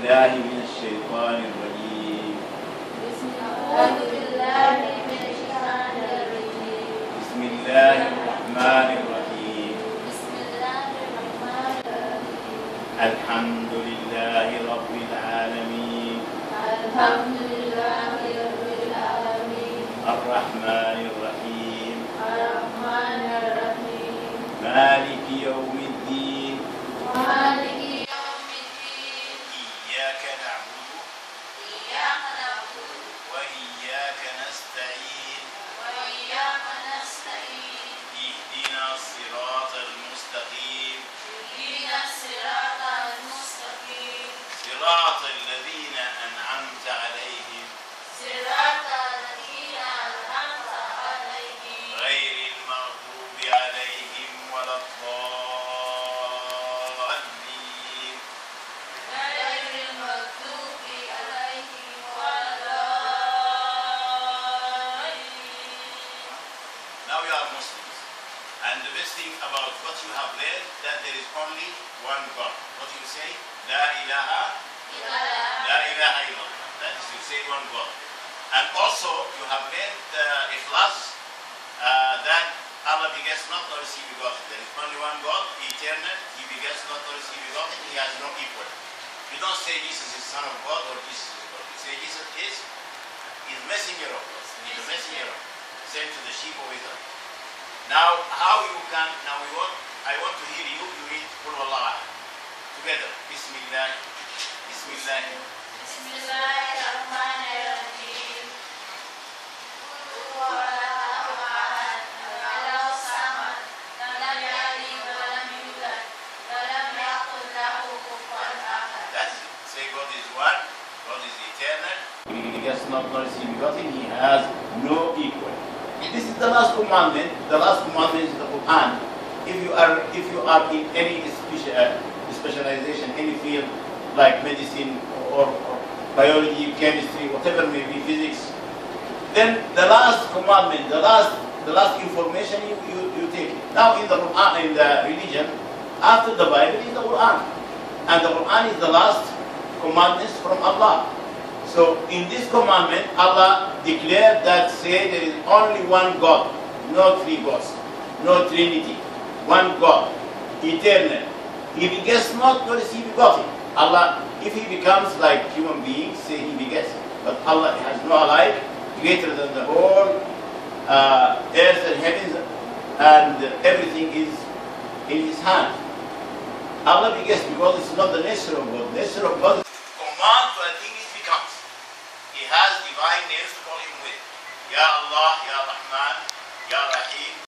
بالله من الشيطان الرجيم. أعوذ بالله من الشيطان الرجيم. بسم الله الرحمن الرحيم. بسم الله الرحمن الرحيم. الحمد لله رب العالمين. الحمد لله رب العالمين. الرحمن الرحيم. الرحمن الرحيم. مالك يوم الدين. مالك يوم الدين. إياك نعبد إياك نعبد وإياك نستعين. وإياك نستعين. اهدنا الصراط المستقيم. اهدنا الصراط المستقيم. صراط الذين أنعمت عليهم صراط الذين أنعمت عليهم غير المغضوب عليهم ولا الضالين. غير المغضوب عليهم ولا الضالين. Now you are Muslims, and the best thing about what you have learned that there is only one God. What you say? La ilaha, la ilaha illallah. That is, you say one God. And also you have learned the ikhlas, that Allah begets not nor is he begotten. There is only one God, eternal. He begets not nor is he begotten. He has no equal. You don't say Jesus is son of God or Jesus is God. You say Jesus is messenger of God. He is the messenger of God, sent to the sheep of Israel. Now, how you can, I want to hear you read Qul Wallahu Ahad together. Bismillah, Bismillah. بسم الله الرحمن الرحيم. قل هو الله أحد الله الصمد لم يلد ولم يولد ولم يكن له كفوا أحد. That's it. Say God is one, God is eternal. He begets not nor is he begotten. He has no equal. This is the last commandment. The last commandment is the Quran. If you are in any specialization, any field like medicine or biology, chemistry, whatever may be, physics, then the last commandment, the last information you take. Now in the Quran, in the religion, after the Bible is the Quran, and the Quran is the last commandments from Allah. So in this commandment, Allah declared that say there is only one God, no three gods, no Trinity, one God, eternal. He begets not, nor is he begotten. Allah, if he becomes like human beings, say he begets, but Allah has no alike greater than the whole earth and heavens, and everything is in his hand. Allah begets because it's not the nature of God. The nature of God is command to a thing it becomes. He has divine names to call him with. Ya Allah, Ya Rahman, Ya Rahim.